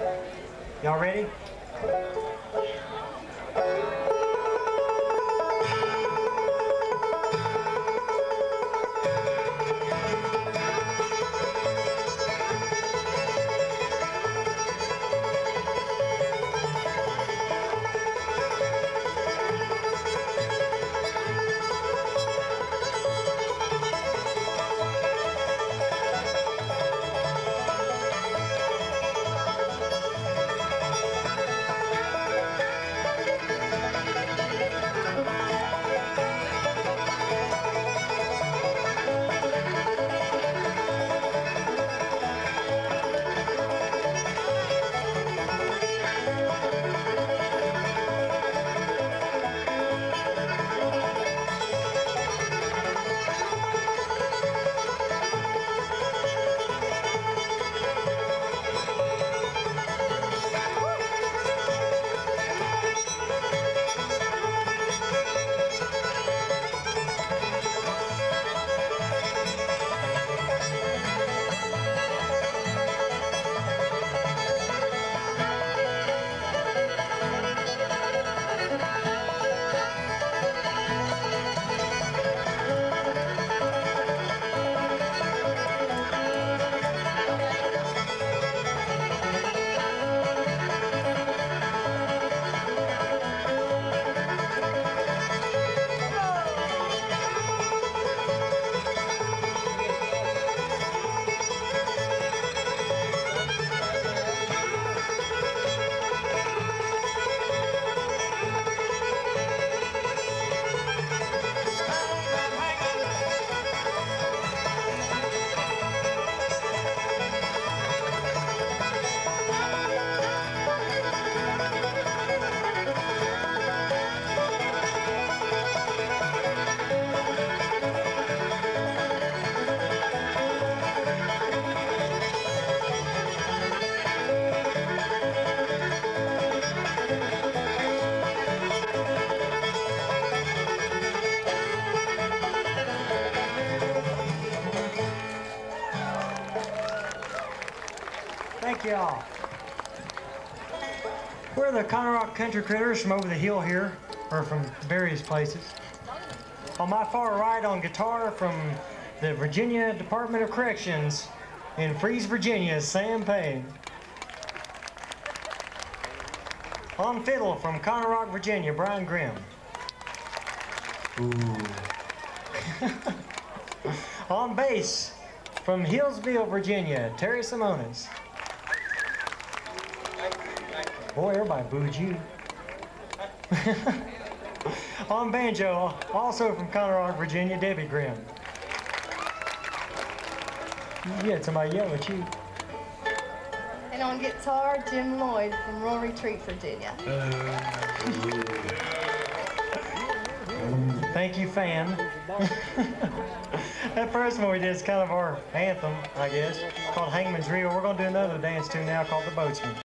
Y'all ready? Thank y'all. We're the Konnarock Country Critters from over the hill here, or from various places. On my far right on guitar from the Virginia Department of Corrections in Freeze, Virginia, Sam Payne. On fiddle from Konarock, Virginia, Brian Grimm. Ooh. On bass from Hillsville, Virginia, Terry Simonis. Boy, everybody booed you. On banjo, also from Konnarock, Virginia, Debbie Grimm. You had somebody yell at you. And on guitar, Jim Lloyd from Rural Retreat, Virginia. Thank you, fan. That first one we did is kind of our anthem, I guess, called Hangman's Reel. We're going to do another dance tune now called The Boatsman.